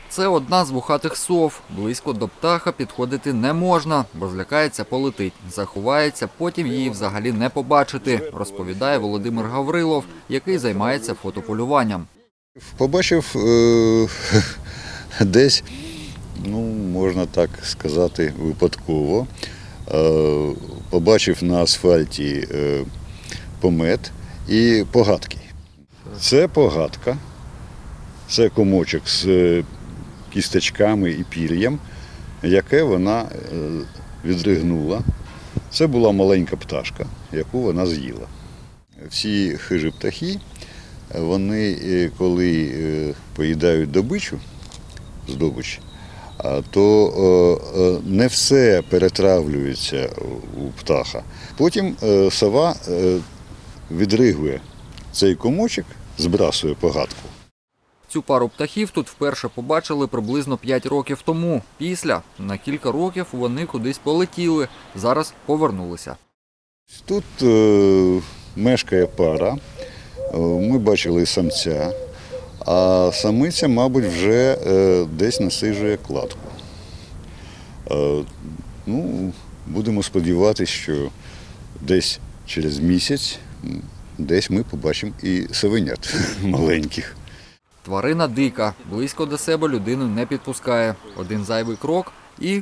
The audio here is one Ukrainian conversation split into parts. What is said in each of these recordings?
Це одна з вухатих сов. Близько до птаха підходити не можна, бо злякається, полетить. Заховається, потім її взагалі не побачити, розповідає Володимир Гаврилов, який займається фотополюванням. Побачив десь, можна так сказати, випадково. Побачив на асфальті помет і погадки. Це погадка, це комочок з кісточками і пір'ям, яке вона відригнула. Це була маленька пташка, яку вона з'їла. Всі хижі птахи, вони, коли поїдають здобич, то не все перетравлюється у птаха. Потім сова відригує цей комочок, збрасує погадку. Цю пару птахів тут вперше побачили приблизно 5 років тому. Після на кілька років вони кудись полетіли, зараз повернулися. Тут мешкає пара, ми бачили самця, а самиця, мабуть, вже десь насиджує кладку. Будемо сподіватися, що десь через місяць десь ми побачимо і совенят маленьких. Тварина дика, близько до себе людину не підпускає. Один зайвий крок і...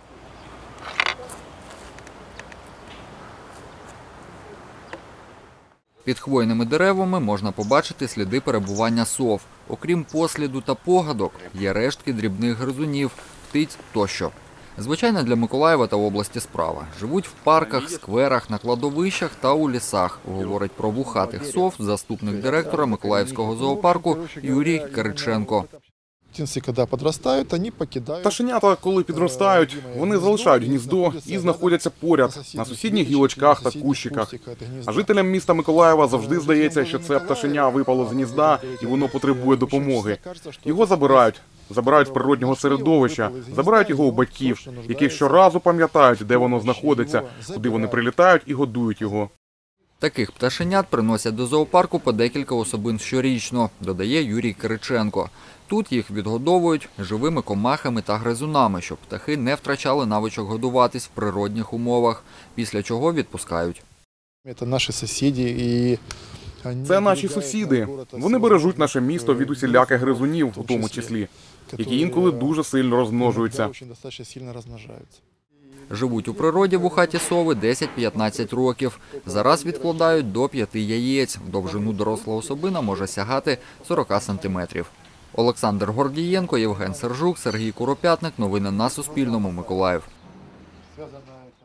Під хвойними деревами можна побачити сліди перебування сов. Окрім посліду та погадок, є рештки дрібних гризунів, птиць тощо. Звичайно, для Миколаєва та області справа. Живуть в парках, скверах, на кладовищах та у лісах, говорить про вухатих сов заступник директора Миколаївського зоопарку Юрій Кириченко. Пташенята, коли підростають, вони залишають гніздо і знаходяться поряд, на сусідніх гілочках та кущиках. А жителям міста Миколаєва завжди здається, що це пташеня випало з гнізда і воно потребує допомоги. Його забирають з природнього середовища, забирають його у батьків, які щоразу пам'ятають, де воно знаходиться, куди вони прилітають і годують його. Таких пташенят приносять до зоопарку по декілька особин щорічно, додає Юрій Кириченко. Тут їх відгодовують живими комахами та гризунами, щоб птахи не втрачали навичок годуватись в природних умовах, після чого відпускають. Це наші сусіди. Вони бережуть наше місто від усіляких гризунів, у тому числі, які інколи дуже сильно розмножуються. Живуть у природі вухаті сови 10-15 років. Зараз відкладають до 5 яєць. В довжину доросла особина може сягати 40 сантиметрів. Олександр Гордієнко, Євген Сержук, Сергій Куропятник. Новини на Суспільному. Миколаїв.